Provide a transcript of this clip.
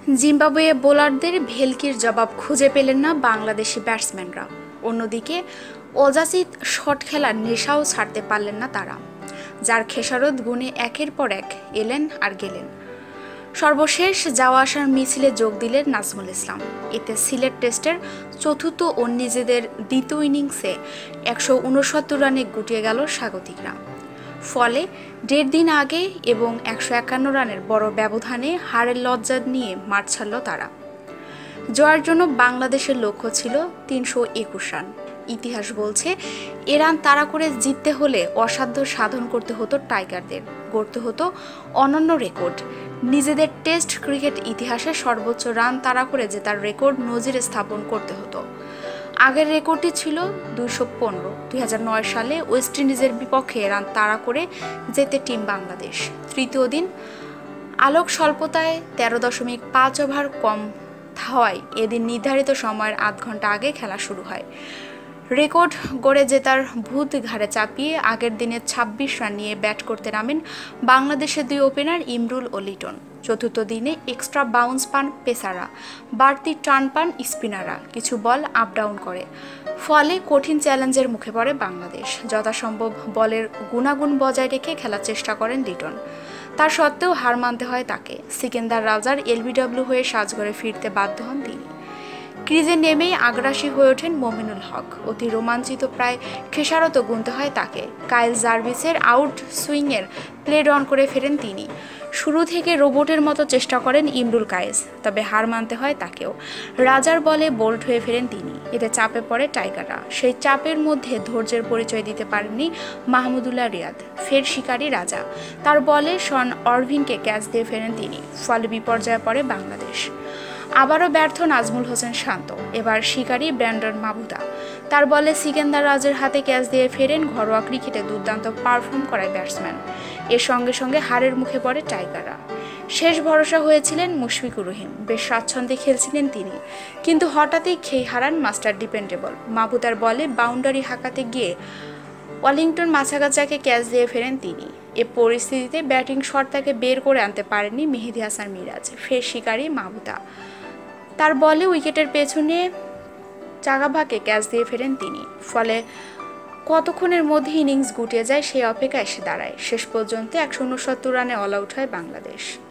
Zimbabwe বোলারদের ভেলকির জবাব খুঁজে পেলেন না বাংলাদেশি ব্যাটসম্যানরা। অন্যদিকে অযাচিত শট খেলার নেশাও ছাড়তে পারলেন না তারা, যার খেসারত গুণে একের পর এক এলেন আর গেলেন। সর্বশেষ যাওয়া আসার মিছিলে যোগ দিলেন নাজমুল ইসলাম। এতে সিলেট টেস্টের চতুর্থ ও নিজেদের দ্বিতীয় ইনিংসে ১৬৯ রানে গুটিয়ে গেল স্বাগতিকরা। ফলে ১.৫ দিন আগে এবং ১৫১ রানের বড় ব্যবধানে হারের লজ্জা নিয়ে মাঠ ছাড়ল তারা। জয়ের জন্য বাংলাদেশের লক্ষ্য ছিল ৩২১ রান। ইতিহাস বলছে এ রান তাড়া করে জিততে হলে অসাধ্য সাধন করতে হতো টাইগারদের, গড়তে হতো অনন্য রেকর্ড। নিজেদের টেস্ট ক্রিকেট ইতিহাসে সর্বোচ্চ রান তাড়া করে জেতার রেকর্ড নজির স্থাপন করতে হতো। আগের রেকর্ডটি ছিল ২১৫। ২০০৯ সালে ওয়েস্ট ইন্ডিজের বিপক্ষে রান তাড়া করে জেতে টিম বাংলাদেশ। তৃতীয় দিন আলোক স্বল্পতায় ১৩.৫ ওভার কম হওয়ায় এদিন নির্ধারিত সময়ের আধ ঘন্টা আগে খেলা শুরু হয়। রেকর্ড গড়ে জেতার ভূত ঘাড়ে চাপিয়ে আগের দিনে ২৬ রান নিয়ে ব্যাট করতে নামেন বাংলাদেশের দুই ওপেনার ইমরুল ও লিটন। চতুর্থ দিনে এক্সট্রা বাউন্স পান পেসাররা, বাড়তি টার্ন পান স্পিনাররা, কিছু বল আপ ডাউন করে। ফলে কঠিন চ্যালেঞ্জের মুখে পড়ে বাংলাদেশ। যথাসম্ভব বলের গুণাগুণ বজায় রেখে খেলার চেষ্টা করেন লিটন। তার সত্ত্বেও হার মানতে হয় তাকে। সিকেন্দার রাজার এলবিডব্লিউ হয়ে সাজঘরে ফিরতে বাধ্য হন তিনি। ক্রিজে নেমেই আগ্রাসী হয়ে ওঠেন মমিনুল হক। অতি রোমাঞ্চিত প্রায় খেসারত গুনতে হয় তাকে। কাইল জার্ভিসের আউট সুইংয়ের প্লেড অন করে ফেরেন তিনি। শুরু থেকে রোবটের মতো চেষ্টা করেন ইমরুল কায়েস, তবে হার মানতে হয় তাকেও। রাজার বলে বোল্ড হয়ে ফেরেন তিনি। এতে চাপে পড়ে টাইগাররা। সেই চাপের মধ্যে ধৈর্যের পরিচয় দিতে পারেননি মাহমুদুল্লাহ রিয়াদ। ফের শিকারী রাজা, তার বলে শন অরভিনকে ক্যাচ দিয়ে ফেরেন তিনি। ফলে বিপর্যয়ে পড়ে বাংলাদেশ। আবারও ব্যর্থ নাজমুল হোসেন শান্ত। এবার শিকারী ব্র্যান্ডন মাবুদা, তার বলে সিকেন্দার রাজের হাতে ক্যাচ দিয়ে ফেরেন। ঘরোয়া ক্রিকেটে দুর্দান্ত পারফর্ম করায় ব্যাটসম্যান। এর সঙ্গে সঙ্গে হারের মুখে পড়ে টাইগাররা। শেষ ভরসা হয়েছিলেন মুশফিকুর রহিম। বেশ স্বাচ্ছন্দ্যে খেলছিলেন তিনি, কিন্তু হঠাৎই খেই হারান মাস্টার ডিপেন্ডেবল। মাবুদার বলে বাউন্ডারি হাঁকাতে গিয়ে ওয়ালিংটন মাছাগাছাকে ক্যাচ দিয়ে ফেরেন তিনি। এ পরিস্থিতিতে ব্যাটিং শট তাকে বের করে আনতে পারেননি মেহেদী হাসান মিরাজ। ফের শিকারী মাবুদা, তার বলে উইকেটের পেছনে চাগাভাকে ক্যাচ দিয়ে ফেরেন তিনি। ফলে কতক্ষণের মধ্যে ইনিংস গুটিয়ে যায় সেই অপেক্ষা এসে দাঁড়ায়। শেষ পর্যন্ত ১৬৯ রানে অল আউট হয় বাংলাদেশ।